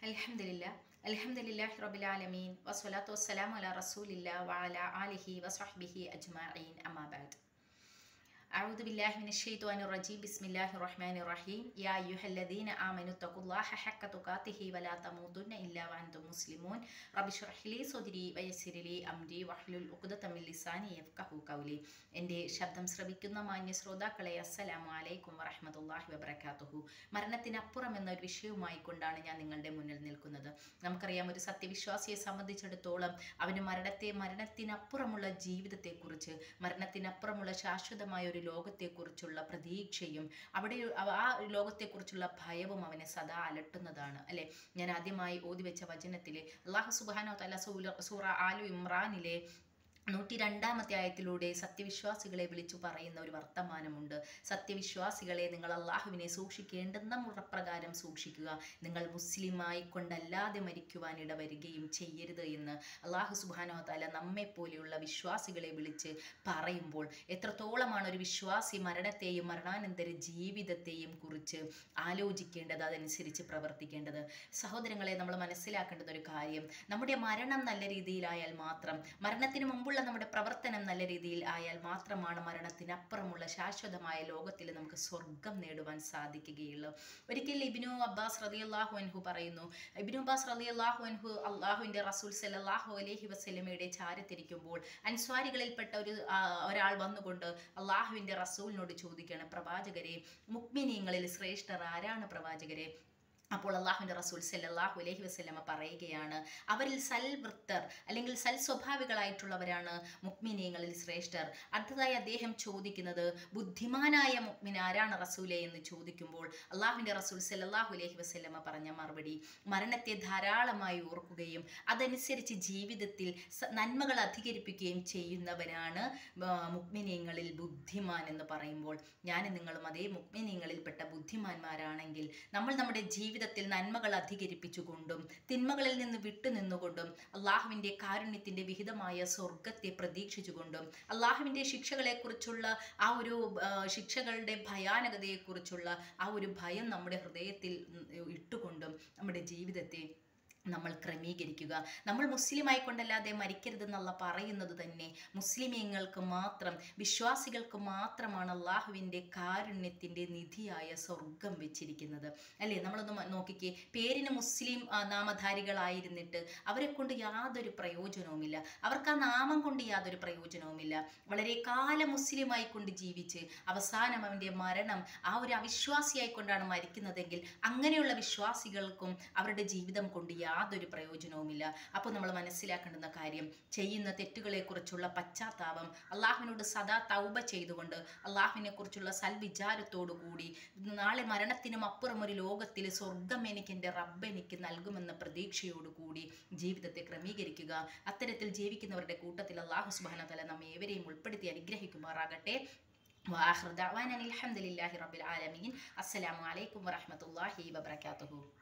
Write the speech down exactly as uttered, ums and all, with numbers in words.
അൽഹംദുലില്ലാ അൽഹംദുലില്ലാഹി റബ്ബിൽ ആലമീൻ വസ്സലാത്തു വസ്സലാമു അലാ റസൂലില്ലാ വഅലാ ആലിഹി വസഹ്ബിഹി അജ്മഈൻ അമ്മാ ബഅദ്. أعوذ بالله من الشيطان الرجيم بسم الله الرحمن الرحيم يا أيها الذين آمنوا اتقوا الله حق تقاته ولا تموتن إلا وأنتم مسلمون رب اشرح لي صدري ويسر لي أمري واحلل عقدة من لساني يفقهوا قولي. എൻ്റെ ശബ്ദം ശ്രവിക്കുന്ന മാന്യ ശ്രോതാക്കളെ അസ്സലാമു അലൈക്കും വറഹ്മത്തുള്ളാഹി വബറകാതുഹു. മരണത്തിനപ്പുറം എന്നൊരു വിഷയവുമായി കൊണ്ടാണ് ഞാൻ നിങ്ങളുടെ മുന്നിൽ നിൽക്കുന്നത്. നമുക്കറിയാം, ഒരു സത്യവിശ്വാസിയെ സംബന്ധിച്ചിടത്തോളം അവന് മരണത്തെ മരണത്തിനപ്പുറമുള്ള ജീവിതത്തെക്കുറിച്ച്, മരണത്തിനപ്പുറമുള്ള ശാശ്വതമായ ഒരു ലോകത്തെക്കുറിച്ചുള്ള പ്രതീക്ഷയും അവിടെ ആ ലോകത്തെക്കുറിച്ചുള്ള ഭയവും അവനെ സദാ അലട്ടുന്നതാണ് അല്ലെ. ഞാൻ ആദ്യമായി ഓതിവെച്ച വചനത്തിൽ അല്ലാഹു സുബ്ഹാനഹു വ തആല സൂറ ആലു ഇമ്രാനിലെ നൂറ്റി രണ്ടാമത്തെ ആയത്തിലൂടെ സത്യവിശ്വാസികളെ വിളിച്ചു പറയുന്ന ഒരു വർത്തമാനമുണ്ട്. സത്യവിശ്വാസികളെ, നിങ്ങൾ അള്ളാഹുവിനെ സൂക്ഷിക്കേണ്ടുന്ന മുറപ്രകാരം സൂക്ഷിക്കുക, നിങ്ങൾ മുസ്ലിമായി കൊണ്ടല്ലാതെ മരിക്കുവാൻ ഇടവരികയും ചെയ്യരുത് എന്ന് അള്ളാഹു സുബ്ഹാനഹു വ തആല നമ്മെപ്പോലെയുള്ള വിശ്വാസികളെ വിളിച്ച് പറയുമ്പോൾ എത്രത്തോളമാണ് ഒരു വിശ്വാസി മരണത്തെയും മരണാനന്തര ജീവിതത്തെയും കുറിച്ച് ആലോചിക്കേണ്ടത്, അതനുസരിച്ച് പ്രവർത്തിക്കേണ്ടത്. സഹോദരങ്ങളെ, നമ്മൾ മനസ്സിലാക്കേണ്ടത് ഒരു കാര്യം, നമ്മുടെ മരണം നല്ല രീതിയിലായാൽ മാത്രം, മരണത്തിന് മുമ്പ് നമ്മുടെ പ്രവർത്തനം നല്ല രീതിയിൽ ആയാൽ മാത്രമാണ് മരണത്തിനപ്പുറമുള്ള ശാശ്വതമായ ലോകത്തിൽ നമുക്ക് സ്വർഗം നേടുവാൻ സാധിക്കുകയുള്ളൂ. ഒരിക്കൽ ഇബ്നു അബ്ബാസ് റളിയല്ലാഹു അൻഹു പറയുന്നു, ഇബ്നു അബ്ബാസ് റളിയല്ലാഹു അൻഹു അള്ളാഹുവിൻ്റെ റസൂൽ സല്ലല്ലാഹു അലൈഹി വസല്ലമയുടെ ചാരത്തിരിക്കുമ്പോൾ അൻസ്വാരികളിൽപ്പെട്ട ഒരു ഒരാൾ വന്നുകൊണ്ട് അള്ളാഹുവിൻ്റെ റസൂലിനോട് ചോദിക്കുകയാണ്, പ്രവാചകരെ, മുഅ്മിനീങ്ങളിൽ ശ്രേഷ്ഠർ ആരാണ് പ്രവാചകരെ? അപ്പോൾ അള്ളാഹുവിൻ്റെ റസൂൽ സല്ലല്ലാഹു അലൈഹി വസല്ലമ പറയുകയാണ്, അവരിൽ സൽവൃത്തർ അല്ലെങ്കിൽ സൽ സ്വഭാവികളായിട്ടുള്ളവരാണ് മുഅ്മിനീങ്ങളിൽ ശ്രേഷ്ഠർ. അടുത്തതായി അദ്ദേഹം ചോദിക്കുന്നത്, ബുദ്ധിമാനായ മുഅ്മിൻ ആരാണ് റസൂലേ എന്ന് ചോദിക്കുമ്പോൾ അള്ളാഹുവിൻ്റെ റസൂൽ സല്ലല്ലാഹു അലൈഹി വസല്ലമ പറഞ്ഞ മറുപടി, മരണത്തെ ധാരാളമായി ഓർക്കുകയും അതനുസരിച്ച് ജീവിതത്തിൽ നന്മകൾ അധികരിപ്പിക്കുകയും ചെയ്യുന്നവരാണ് മുഅ്മിനീങ്ങളിൽ ബുദ്ധിമാൻ എന്ന് പറയുമ്പോൾ ഞാൻ നിങ്ങളും അതേ മുഅ്മിനീങ്ങളിൽപ്പെട്ട ബുദ്ധിമാന്മാരാണെങ്കിൽ നമ്മൾ നമ്മുടെ ജീവിതത്തിൽ നന്മകൾ അധികരിപ്പിച്ചുകൊണ്ടും തിന്മകളിൽ നിന്ന് വിട്ടുനിന്നുകൊണ്ടും അള്ളാഹുവിൻ്റെ കാരുണ്യത്തിൻ്റെ വിഹിതമായ സ്വർഗത്തെ പ്രതീക്ഷിച്ചുകൊണ്ടും അള്ളാഹുവിൻ്റെ ശിക്ഷകളെക്കുറിച്ചുള്ള ആ ഒരു ശിക്ഷകളുടെ ഭയാനകതയെക്കുറിച്ചുള്ള ആ ഒരു ഭയം നമ്മുടെ ഹൃദയത്തിൽ ഇട്ടുകൊണ്ടും നമ്മുടെ ജീവിതത്തെ നമ്മൾ ക്രമീകരിക്കുക. നമ്മൾ മുസ്ലിമായി കൊണ്ടല്ലാതെ മരിക്കരുതെന്നുള്ള പറയുന്നത് തന്നെ മുസ്ലിമീങ്ങൾക്ക് മാത്രം, വിശ്വാസികൾക്ക് മാത്രമാണ് അള്ളാഹുവിൻ്റെ കാരുണ്യത്തിൻ്റെ നിധിയായ സ്വർഗം വെച്ചിരിക്കുന്നത് അല്ലേ. നമ്മളൊന്ന് നോക്കിക്കേ, പേരിന് മുസ്ലിം നാമധാരികളായിരുന്നിട്ട് അവരെ കൊണ്ട് യാതൊരു പ്രയോജനവുമില്ല, അവർക്ക് ആ നാമം കൊണ്ട് യാതൊരു പ്രയോജനവുമില്ല. വളരെ കാലം മുസ്ലിമായി കൊണ്ട് ജീവിച്ച് അവസാനം അവൻ്റെ മരണം ആ ഒരു അവിശ്വാസിയായിക്കൊണ്ടാണ് മരിക്കുന്നതെങ്കിൽ അങ്ങനെയുള്ള വിശ്വാസികൾക്കും അവരുടെ ജീവിതം കൊണ്ട് യാതൊരു പ്രയോജനവുമില്ല. അപ്പോൾ നമ്മൾ മനസ്സിലാക്കേണ്ടുന്ന കാര്യം, ചെയ്യുന്ന തെറ്റുകളെക്കുറിച്ചുള്ള പശ്ചാത്താപം, അള്ളാഹുവിനോട് സദാ തൗബ ചെയ്തുകൊണ്ട് അള്ളാഹുവിനെ കുറിച്ചുള്ള സൽവിചാരത്തോടു കൂടി നാളെ മരണത്തിനും അപ്പുറം ഒരു ലോകത്തിൽ സ്വർഗം എനിക്ക് എൻ്റെ റബ്ബ് എനിക്ക് നൽകുമെന്ന പ്രതീക്ഷയോടുകൂടി ജീവിതത്തെ ക്രമീകരിക്കുക. അത്തരത്തിൽ ജീവിക്കുന്നവരുടെ കൂട്ടത്തിൽ അള്ളാഹു സുബ്ഹാനഹു വ തആല നമ്മെ ഏവരെയും ഉൾപ്പെടുത്തി അനുഗ്രഹിക്കുമാറാകട്ടെ. വആഖിറു ദഅ്വാനാ അൽഹംദുലില്ലാഹി റബ്ബിൽ ആലമീൻ. അസ്സലാമു അലൈക്കും വറഹ്മത്തുള്ളാഹി വബറകാതുഹു.